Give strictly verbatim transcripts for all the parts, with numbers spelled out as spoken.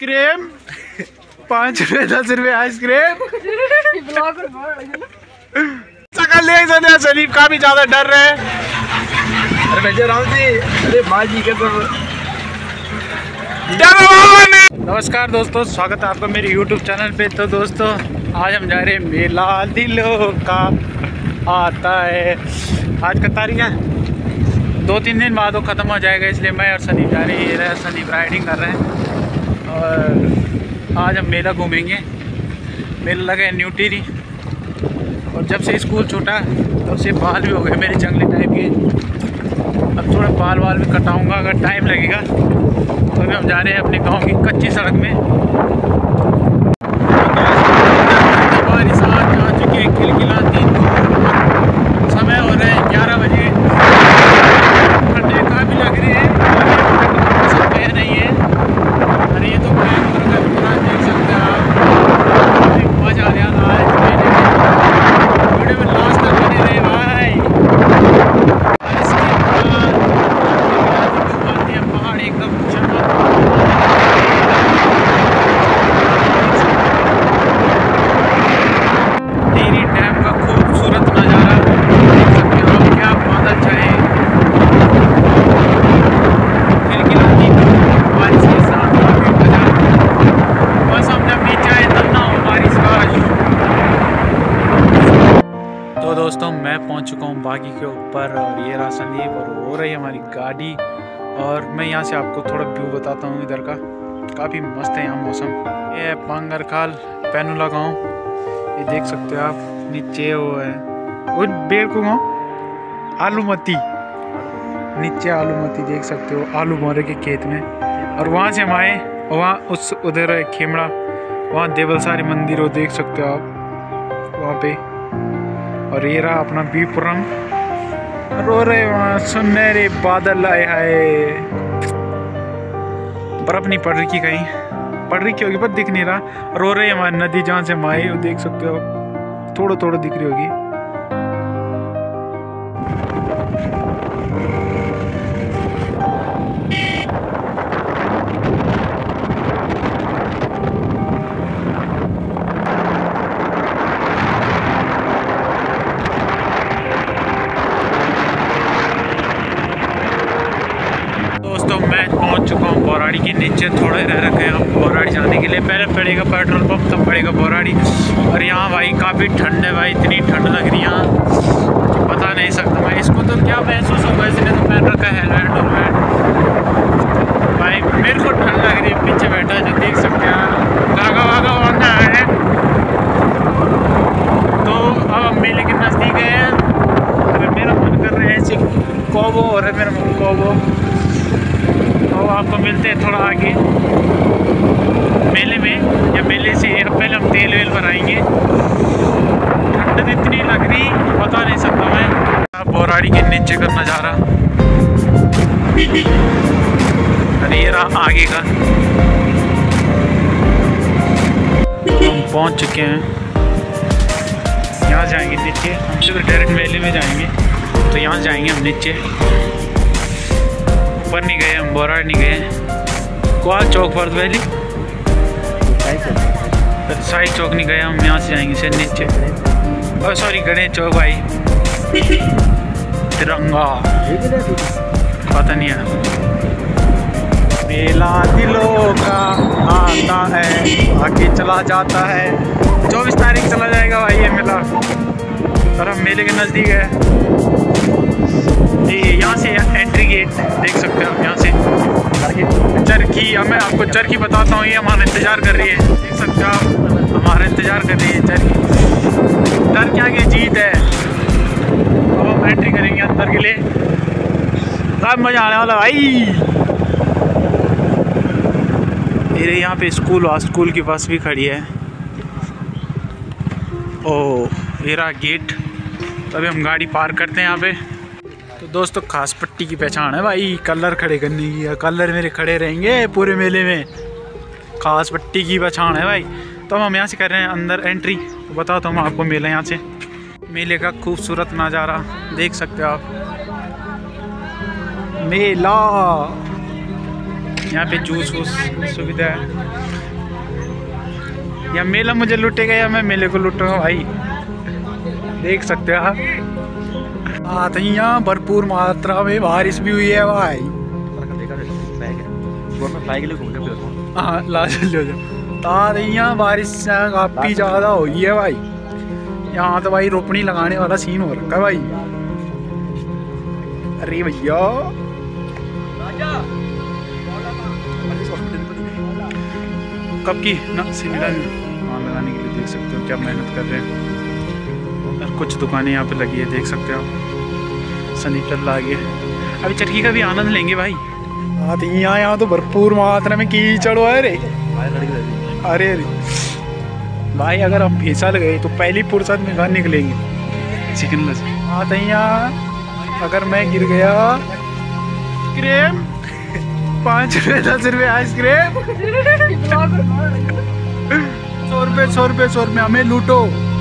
Ice cream पाँच रुपए दस रुपए आइसक्रीम। सकल देख सकते हैं सलीम काफी ज्यादा डर रहे हैं। अरे भैया राम जी, अरे माँ जी के सब नमस्कार दोस्तों, स्वागत है आपका मेरे यूट्यूब चैनल पे। तो दोस्तों आज हम जा रहे हैं मेला दिलों का आता है। आज का तारीख है दो तीन दिन बाद वो ख़त्म हो जाएगा, इसलिए मैं और सनी जा रहे हैं। सनी राइडिंग कर रहे हैं और आज हम मेला घूमेंगे। मेला लगा है न्यू टिहरी और जब से स्कूल छूटा तब से बाल भी हो गए मेरे जंगली टाइप के। अब थोड़ा बाल वाल भी कटाऊंगा अगर टाइम लगेगा। तो अभी हम जा रहे हैं अपने गांव की कच्ची सड़क में। बारिश आज आ चुकी है खिलखिलाती। समय हो रहा है ग्यारह बजे। ठंडे काफ़ी लग रही है, मौसम कह नहीं है। अरे ये तो देख सकते हैं आप, मजा आ रहा है। वीडियो में लास्ट तक बने रहे भाई। पहाड़ एकदम टिहरी डैम का खूबसूरत नज़ारा देख सकते हो आप। क्या बादल छाए, खिलखिलाती बारिश के साथ काफी मजा। मौसम जब नीचे आए तब ना हो बारिश का। तो दोस्तों मैं पहुंच चुका हूं बागी के ऊपर और ये रहा संदीप और हो रही है हमारी गाड़ी। और मैं यहाँ से आपको थोड़ा व्यू बताता हूँ इधर का। काफ़ी मस्त है यहाँ मौसम। ये है पांगरखाल पैनुला गाँव, ये देख सकते हो आप। नीचे वो है वो बेड़ को गाँव आलूमती, नीचे आलूमती देख सकते हो, आलू बोरे के खेत में। और वहाँ से हम आए, वहाँ उस उधर है खेमड़ा, वहाँ देवलसारी मंदिर वो देख सकते हो आप वहाँ पे। और ये रहा अपना बीपुरम। रो रहे वहाँ सुनहरे बादल आए हाय। बर्फ नहीं पड़ रही की कहीं, पड़ रही की होगी पर दिख नहीं रहा। रो रहे हमारी नदी जहाँ से माए वो देख सकते हो, थोड़ा थोड़ा दिख रही होगी। दोस्तों मैं पहुंच चुका हूं बोराड़ी के नीचे। थोड़े रह रखे हैं हम बोराड़ी जाने के लिए। पहले पड़ेगा पेट्रोल पंप, तब पड़ेगा बोराड़ी। और यहाँ भाई काफ़ी ठंड है भाई, इतनी ठंड लग रही है यहाँ बता नहीं सकता मैं। इसको तो क्या महसूस होगा, इसने तो पहन रखा है हेलमेट वेलमेट। भाई मेरे को ठंड लग रही है। पीछे बैठा है जो देख सकते हैं, धागा वागा बांधा है। तो अब हम मेले के नज़दीक हैं। अगर मेरा मन कर रहा है ऐसे कोबो हो रहा है मेरा मन कोबो। तो आपको मिलते हैं थोड़ा आगे मेले में, या मेले से पहले हम तेल वेल भराएंगे। ठंड इतनी लग रही बता नहीं सकता मैं। बोराड़ी के नीचे का नज़ारा। अरे ये रहा आगे का। हम पहुंच चुके हैं, यहाँ जाएंगे नीचे। हम सिर्फ डायरेक्ट मेले में जाएंगे, तो यहाँ जाएंगे हम नीचे। ऊपर नहीं गए हम, बोराड़ नहीं गए। कोल चौक पर वैली साई चौक नहीं गए हम। यहाँ से जाएंगे से नीचे। और सॉरी गणेश चौक भाई, तिरंगा पता नहीं है। मेला दिलों का आता है, आगे चला जाता है। चौबीस तारीख चला जाएगा भाई ये मेला। और हम मेले के नज़दीक है। यहाँ से एंट्री गेट देख सकते हो आप। यहाँ से चरखी, मैं आपको चरखी बताता हूँ। ये हमारा इंतज़ार कर रही है, देख सकते हो आप, हमारा इंतज़ार कर रही है चरखी। डर क्या की जीत है। अब हम एंट्री करेंगे अंदर के लिए, तब मज़ा आने वाला भाई। मेरे यहाँ पे स्कूल और स्कूल की बस भी खड़ी है। ओह ये रहा गेट। तो अभी हम गाड़ी पार्क करते हैं यहाँ पे। तो दोस्तों खास पट्टी की पहचान है भाई, कलर खड़े करने की। कलर मेरे खड़े रहेंगे पूरे मेले में, खास पट्टी की पहचान है भाई। तो हम यहाँ से कर रहे हैं अंदर एंट्री। तो बताता हूँ आपको मेला। यहाँ से मेले का खूबसूरत नज़ारा देख सकते हो आप। मेला यहाँ पे जूस वूस सुविधा है। या मेला मुझे लूटेगा या मैं मेले को लूटूंगा भाई, देख सकते हो आप। आते ही यहाँ भरपूर मात्रा में बारिश भी हुई है भाई। हाँ ला चलो यहाँ बारिश काफी ज्यादा हो गई है भाई। यहाँ तो भाई रोपनी लगाने वाला सीन हो रखा है भाई। अरे भैया कब की ना सिमिला मान लगाने के लिए देख सकते हो क्या मेहनत कर रहे हैं। और कुछ दुकानें यहाँ पे लगी है देख सकते हो। सनीचर लागे अभी चरखी का भी आनंद लेंगे भाई। हाँ यहाँ यहाँ तो भरपूर मात्रा में कीचड़ है रे। अरे अरे भाई अगर हम फिसल गए तो पहली फुर्सत में घर निकलेंगे चिकन लस। हाँ तो यहाँ अगर मैं गिर गया क्रीम पाँच रुपये दस रुपये आइसक्रीम सौ रुपये सौ रुपये सौ रुपये हमें लूटो।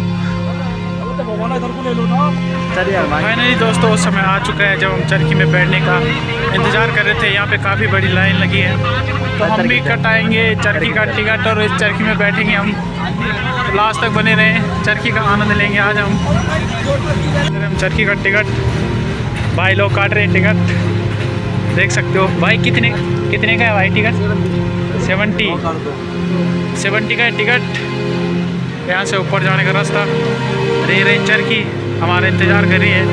फाइनली दोस्तों उस समय आ चुका है जब हम चरखी में बैठने का इंतज़ार कर रहे थे। यहाँ पे काफ़ी बड़ी लाइन लगी है तो हम भी कटाएंगे चरखी का टिकट और इस चरखी में बैठेंगे हम। तो लास्ट तक बने रहें, चरखी का आनंद लेंगे आज हम। हम चरखी का टिकट भाई लोग काट रहे हैं टिकट देख सकते हो भाई। कितने कितने का है भाई टिकट? सेवेंटी सेवेंटी का है टिकट। यहाँ से ऊपर जाने का रास्ता। रे रे चरखी हमारा इंतज़ार कर रही है,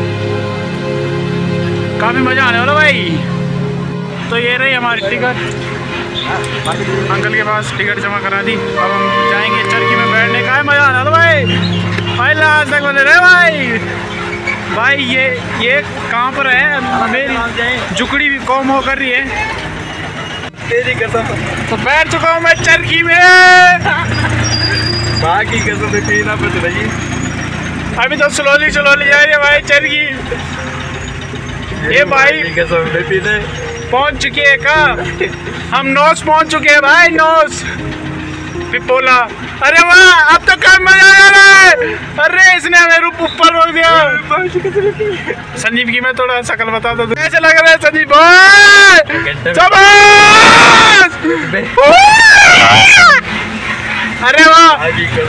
काफ़ी मज़ा आने वाला भाई। तो ये रही हमारी टिकट, अंकल के पास टिकट जमा करा दी। अब हम जाएंगे चरखी में बैठने का। मज़ा आने वाला भाई। भाई लास्ट तक बने रहे भाई। भाई ये ये कहाँ पर है? मेरी जुकड़ी भी कौम हो कर रही है। तेरी कसम तो बैठ चुका हूँ मैं चरखी में। बाकी कसम से पीना पड़ रही। अभी तो स्लोली स्लोली जा रही है भाई चरखी। ये भाई कसम से पीने पहुंच चुकी है का? हम नोस पहुंच चुके हैं भाई। नोस पिपोला। अरे वाह अब तो कम मजा आ रहा है। अरे इसने हमें रूप ऊपर रोक दिया। संजीव की मैं थोड़ा शकल बता दो कैसे लग रहा है संजीव भाई। अरे वाह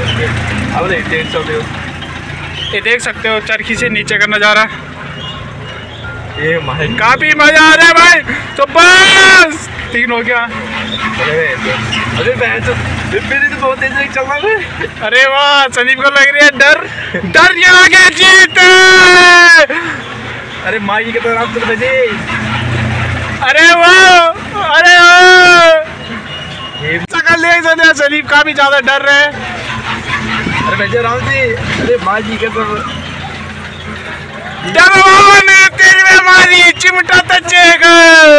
ये देख सकते हो चरखी से नीचे का नजारा। ये काफी मजा आ रहा है भाई। तो बस तीन हो गया। अरे तो बहुत तेज चल रहा है। अरे वाह संदीप को लग रही है डर। डर ये आगे जीत। अरे माँ की तो रात बजे। अरे वाह अरे सकल देख सकते हैं संदीप काफी ज्यादा डर रहे हैं। अरे भैया राम जी। अरे माँ जी के सब डरवाने तेरी में मारी चिमटा तचेगा।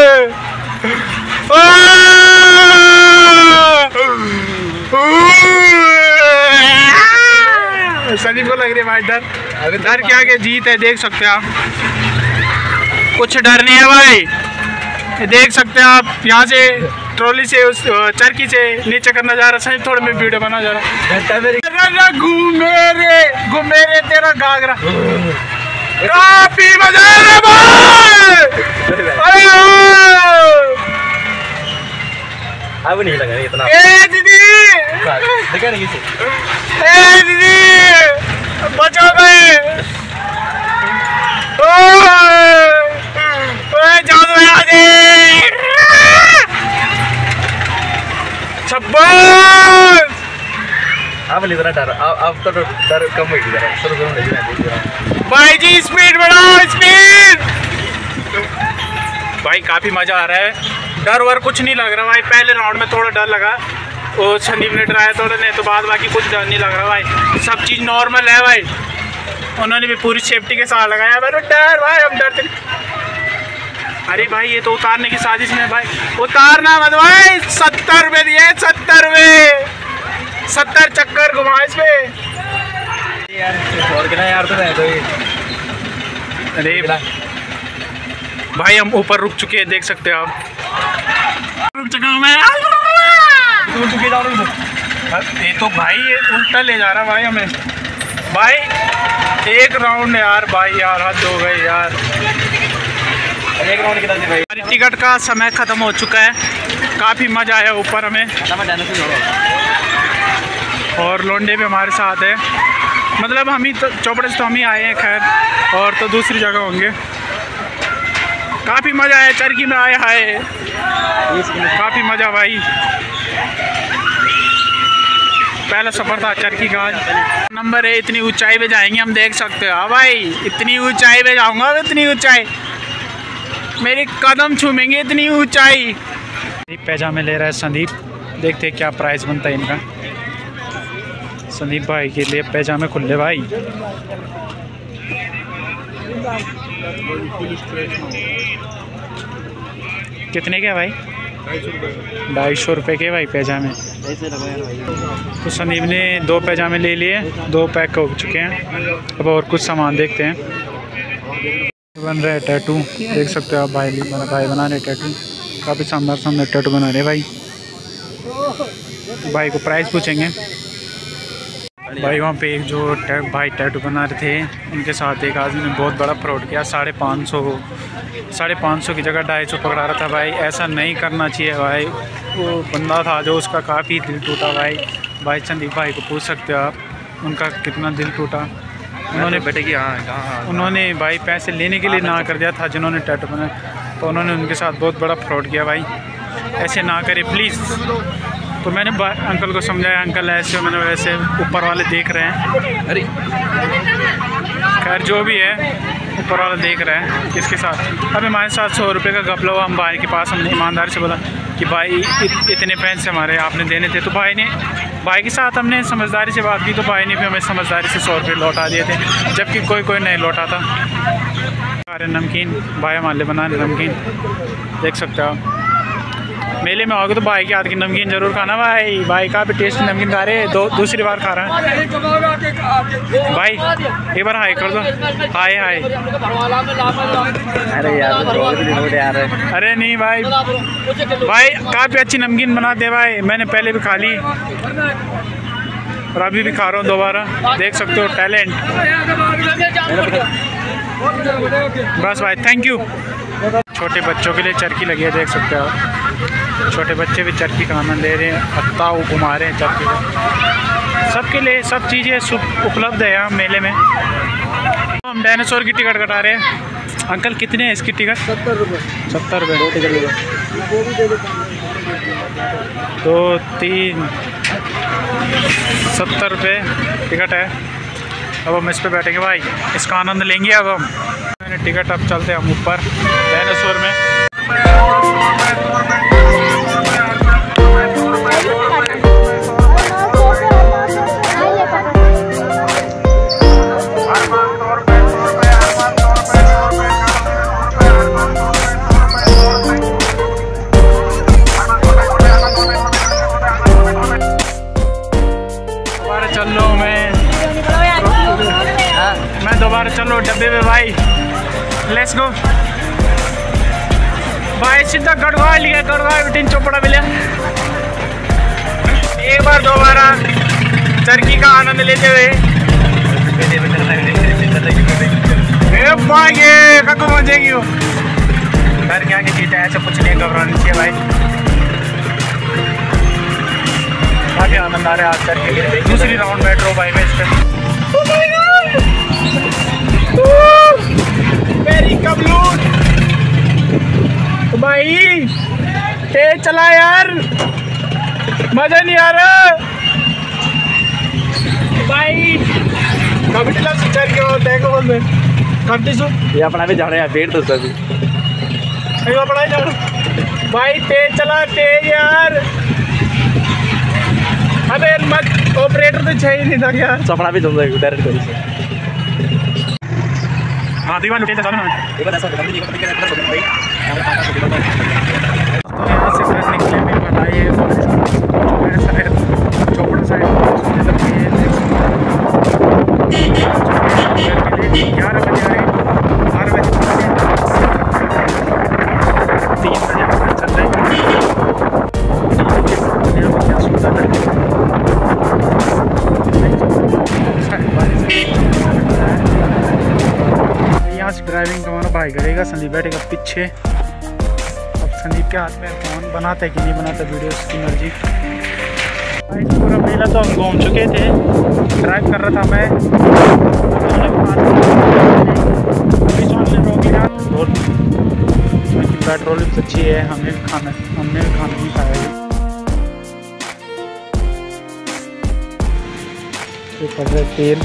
संदीप को लग रही है भाई डर। अगर डर के आगे जीत है देख सकते हैं आप। कुछ डर नहीं है भाई। ये देख सकते हैं आप यहाँ से ट्रॉली से उस चरखी से नीचे का नजारा। सही थोड़ा मैं वीडियो बना जा रहा। घूमे रे घूमे रे तेरा घाघरा काफी मजा आ रहा भाई। अब नहीं लगा इतना। ए दीदी देखा नहीं किसी। ए दीदी बचाओ भाई। ओए जाओ तो यहाँ से। छब्बीस। अब नहीं डर। अब अब तो डर कम हो गया। शुरू करो नहीं भाई जी स्पीड बढ़ाओ स्पीड। भाई काफी मजा आ रहा है। डर वर कुछ नहीं लग रहा भाई। पहले राउंड में थोड़ा डर लगा, वो संदीप ने डराया थोड़ा, नहीं तो बाद बाकी कुछ डर नहीं लग रहा भाई। सब चीज़ नॉर्मल है भाई। उन्होंने भी पूरी सेफ्टी के साथ लगाया भाई। डर भाई हम डरते। अरे भाई ये तो उतारने की साजिश में भाई। उतारना मत भाई। सत्तर रुपये दिए सत्तर रुपये। सत्तर चक्कर घुमा इस पे यार। और कितना यार तो है तो ये। अरे भाई हम ऊपर रुक चुके हैं देख सकते हो आप। रुक चुका हूँ मैं। ये तो भाई ये उल्टा ले जा रहा भाई हमें। भाई एक राउंड यार भाई यार हद हो गई यार। एक राउंड कितना भाई। टिकट का समय ख़त्म हो चुका है। काफ़ी मज़ा आया ऊपर हमें, और लोंडे भी हमारे साथ है। मतलब हम ही तो चौपड़े से तो हम ही आए हैं, खैर और तो दूसरी जगह होंगे। काफ़ी मज़ा आया चरखी में, आए हाय काफ़ी मज़ा भाई। पहला सफ़र था चरखी का। नंबर है, इतनी ऊंचाई पे जाएंगे हम, देख सकते हो। हाँ भाई, इतनी ऊंचाई पे जाऊंगा, इतनी ऊंचाई मेरे कदम छूमेंगे, इतनी ऊंचाई। पैजामे ले रहा है संदीप, देखते हैं क्या प्राइस बनता है इनका। संदीप भाई के लिए पैजामे खुले भाई। कितने के भाई? ढाई सौ रुपये के भाई पैजामे। तो संदीप ने दो पैजामे ले लिए, दो पैक हो चुके हैं। अब और कुछ सामान देखते हैं। बन रहा है टैटू, देख सकते हो आप। भाई मेरा भाई बना रहे टैटू, काफ़ी शानदार शानदार टैटू बना रहे भाई। भाई को प्राइस पूछेंगे। भाई वहाँ पे एक जो टै, भाई टैटू बना रहे थे, उनके साथ एक आदमी ने बहुत बड़ा फ्रॉड किया। साढ़े पाँच सौ साढ़े पाँच सौ की जगह ढाई सौ पकड़ा रहा था भाई। ऐसा नहीं करना चाहिए भाई। वो बंदा था जो, उसका काफ़ी दिल टूटा भाई। भाई संदीप भाई को पूछ सकते हो आप, उनका कितना दिल टूटा। उन्होंने बेटे की हाँ उन्होंने भाई पैसे लेने के लिए ना कर दिया था जिन्होंने टैटू बनाया, तो उन्होंने उनके साथ बहुत बड़ा फ्रॉड किया भाई। ऐसे ना करे प्लीज़। तो मैंने अंकल को समझाया, अंकल ऐसे मैंने वैसे ऊपर वाले देख रहे हैं। अरे खैर जो भी है, ऊपर वाला देख रहे हैं किसके साथ। अभी हमारे साथ सौ रुपये का घपला हुआ। हम भाई के पास हमने ईमानदारी से बोला कि भाई इत, इतने पैसे हमारे आपने देने थे। तो भाई ने भाई के साथ हमने समझदारी से बात की, तो भाई ने भी हमें समझदारी से सौ रुपये लौटा दिए थे, जबकि कोई कोई नहीं लौटा था। अरे नमकीन भाई हमारे बना रहे नमकीन, देख सकते हो आप। मेले में आओगे तो भाई के हाथ की नमकीन जरूर खाना भाई। भाई का भी टेस्टी नमकीन खा रहे, दो दूसरी बार खा रहा है भाई। एक बार हाय कर दो, हाय हाय। अरे यार, अरे नहीं भाई, भाई काफ़ी अच्छी नमकीन बनाते भाई। मैंने पहले भी खा ली और अभी भी खा रहा हूँ दोबारा, देख सकते हो टैलेंट। बस भाई, थैंक यू। छोटे बच्चों के लिए चरखी लगी है, देख सकते हो आप। छोटे बच्चे भी चरखी का आनंद ले रहे हैं, हत्ता घुमा रहे हैं चरखी का। सबके लिए सब चीज़ें उपलब्ध है यहाँ मेले में। हम डायनासोर की टिकट कटा रहे हैं। अंकल कितने हैं इसकी टिकट? सत्तर रुपये। सत्तर रुपये दो तीन सत्तर रुपये टिकट है। अब हम इस पे बैठेंगे भाई, इसका आनंद लेंगे। अब हम मैंने टिकट, अब चलते हैं हम ऊपर डायनासोर में। दोबारा चलो डब्बे में भाई, लेट्स गो भाई। सीधा गढ़वा लिया, गढ़वा बिटिन चोपड़ा मिले। एक बार दोबारा चरखी का आनंद लेते हुए कब पहुँचेगी वो घर के आगे चीज़ें ऐसा कुछ नहीं घबरानी चाहिए भाई। काफ़ी आनंद आ रहा है आज चरखी। दूसरी राउंड बैठ रहा हूँ भाई मैं इस पर। मेरी कबलून भाई, ए चला यार, मजा नहीं आ रहा भाई। कभी चल के देखो बोल करती सो ये अपना भी जा रहे हैं पेड़ तो सभी अपना ही जा रहा भाई। तेज चला, तेज यार। अबे मत, ऑपरेटर तो चाहिए नहीं था क्या? सपना भी चल जाएगा डायरेक्ट करी से। हाँ दीवार लुटे था ना। एक बार ऐसा बता दीजिए कि कितना खर्च होगा भाई। तो यहाँ से घर निकले में बताइए ऐसा है चौपड़ा साइड सोचने लगती है। ग्यारह बजे आए, बारह बजे तीन बजे चल रहे क्या सुविधा यहाँ से ड्राइविंग का हमारा भाई करेगा, संदीप बैठेगा पीछे। अब संदीप उसके हाथ में फ़ोन, बनाता है कि नहीं बनाता वीडियो उसकी मर्जी। पूरा मेला तो हम घूम चुके थे, ड्राइव कर रहा था मैं, पेट्रोल भी अच्छी है, हमने भी खाना हमने भी खाना नहीं खाया है। पड़ रहा है तेल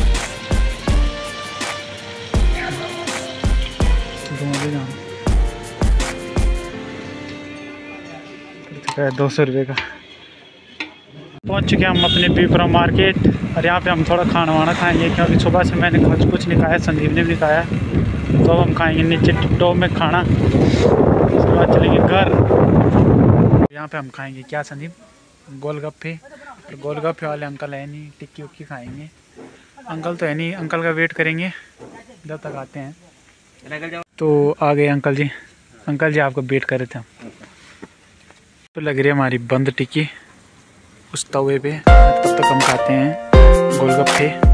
दो सौ रुपये का। पहुंच चुके हैं हम अपने बीपरा मार्केट और यहाँ पे हम थोड़ा खाना वाना खाएंगे क्योंकि सुबह से मैंने कुछ कुछ नहीं खाया, संदीप ने भी नहीं खाया, तो अब हम खाएंगे नीचे टिकटॉक में खाना, उसके बाद चलेंगे घर। यहाँ पे हम खाएंगे क्या संदीप, गोलगप्पे, और गोलगप्पे वाले अंकल है नहीं, टिक्की उक्की खाएंगे। अंकल तो है नहीं, अंकल का वेट करेंगे जब तक आते हैं। तो आ गए अंकल जी, अंकल जी आपको वेट कर रहे थे। तो लग रही है हमारी बंद टिक्की उस तवे पे, तब तक हम खाते हैं गोलगप्पे।